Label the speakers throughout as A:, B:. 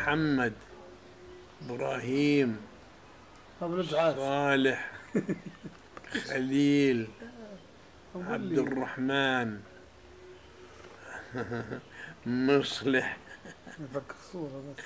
A: محمد، إبراهيم، صالح، خليل، عبد الرحمن، مصلح.
B: نفكر صورة بس.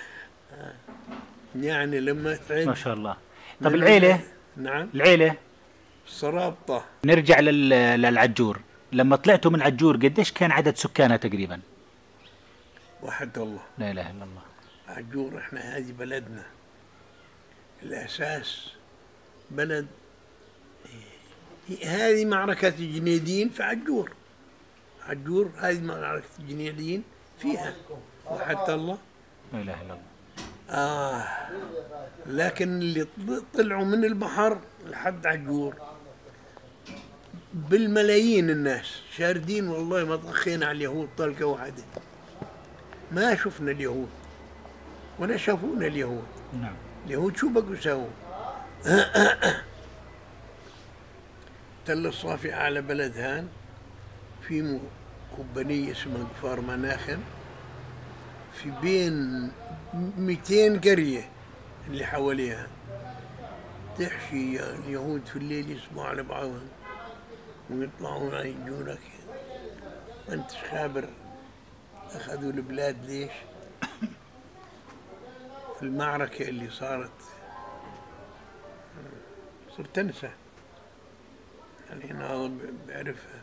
A: يعني لما تعد
C: ما شاء الله. طب العيلة؟
A: نعم
C: العيلة
A: سرابطة.
C: نرجع للعجور. لما طلعتوا من عجور قديش كان عدد سكانها تقريبا؟
A: وحد الله،
C: لا إله إلا الله.
A: عجور احنا هذه بلدنا الأساس، بلد. هذه معركة الجنيديين في عجور. عجور هذه معركة الجنيديين فيها، وحد الله.
C: لا إله إلا الله.
A: لكن اللي طلعوا من البحر لحد عجور بالملايين، الناس شاردين والله ما طخينا على اليهود طلقة واحدة، ما شفنا اليهود ولا شافونا اليهود.
C: نعم.
A: اليهود شو بقوا يسووا؟ تل الصافي أعلى بلد هان، في كوبانية اسمها كفار مناخم، في بين 200 قرية اللي حواليها. تحشي اليهود في الليل يسمعوا على بعضهم ويطلعون يجونك، ما انتش خابر أخذوا البلاد ليش؟ في المعركة اللي صارت صرت أنسى، يعني أنا بعرفها،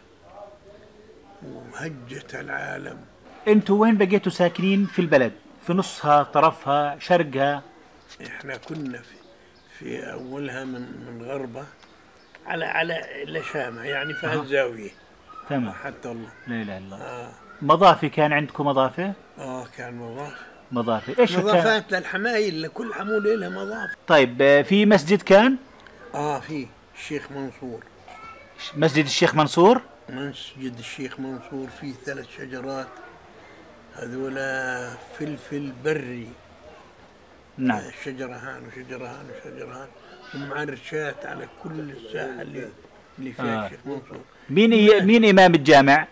A: وهجت العالم.
C: انتوا وين بقيتوا ساكنين في البلد؟ في نصها، طرفها، شرقها؟
A: احنا كنا في أولها من غربة على لشامة، يعني في هالزاوية.
C: تمام.
A: حتى الله.
C: لا إله إلا الله. مضافي كان عندكم مضافة؟
A: كان مضاف.
C: مضافة. ايش
A: مضافات للحمايل، لكل حمولة لها مضاف.
C: طيب في مسجد كان؟
A: في الشيخ منصور.
C: مسجد الشيخ منصور؟
A: مسجد الشيخ منصور فيه 3 شجرات، هذولا فلفل بري.
C: نعم.
A: شجرة هان وشجرة هان وشجرة هان، ومعرشات على كل الساحة اللي فيها الشيخ منصور.
C: مين إمام الجامع؟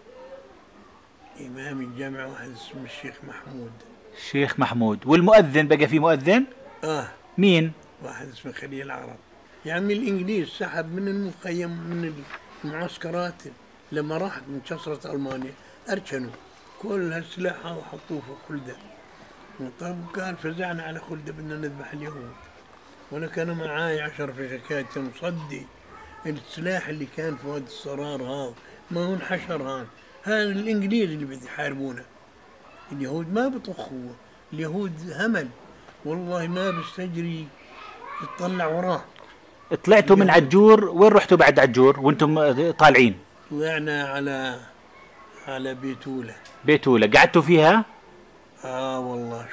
A: إمام الجامع واحد اسمه الشيخ محمود.
C: الشيخ محمود. والمؤذن بقى في مؤذن؟ مين؟
A: واحد اسمه خليل العرب. يا عمي الإنجليز سحب من المخيم، من المعسكرات لما راحت منتصرة ألمانيا، أركنوا كل هالسلاح وحطوه في خلدة. طيب قال فزعنا على خلدة بدنا نذبح اليهود، وأنا كان معاي 10 فشكات مصدي. السلاح اللي كان في وادي الصرار هذا ما هو انحشر هان، هذا الإنجليز اللي بده يحاربونا. اليهود ما بطخوا، اليهود همل والله ما بيستجري يطلع وراه.
C: طلعتوا من عجور، وين رحتوا بعد عجور وانتم طالعين؟
A: طلعنا على بيتولة.
C: بيتولة قعدتوا فيها؟
A: والله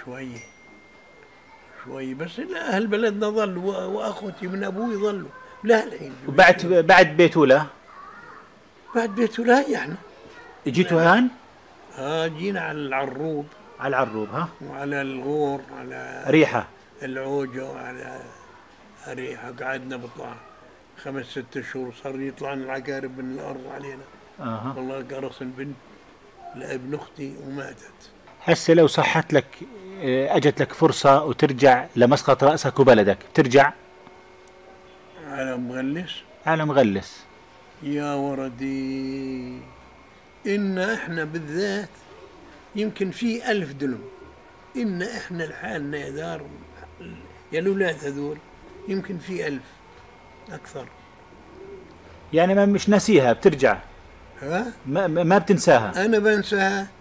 A: شوي بس أهل بلدنا ظلوا، وأخوتي من أبوي ظلوا لا الحين.
C: بعد بيتولة؟
A: بعد بيتولة احنا
C: جيتوا هان؟
A: جينا على العروب.
C: على العروب
A: وعلى الغور، على
C: ريحة
A: العوجة، وعلى ريحة. قعدنا بطلع 5-6 شهور، صار يطلعن العقارب من الأرض علينا. والله قرص البنت لابن أختي وماتت.
C: هسه لو صحت لك، أجت لك فرصة وترجع لمسقط رأسك وبلدك، ترجع؟
A: على مغلس؟
C: على مغلس.
A: يا وردي، إن إحنا بالذات يمكن في 1000 دلم، إن إحنا لحالنا يا دار يا الأولاد هذول يمكن في 1000 أكثر.
C: يعني ما مش ناسيها، بترجع؟
A: ها؟
C: ما بتنساها؟
A: أنا بنساها.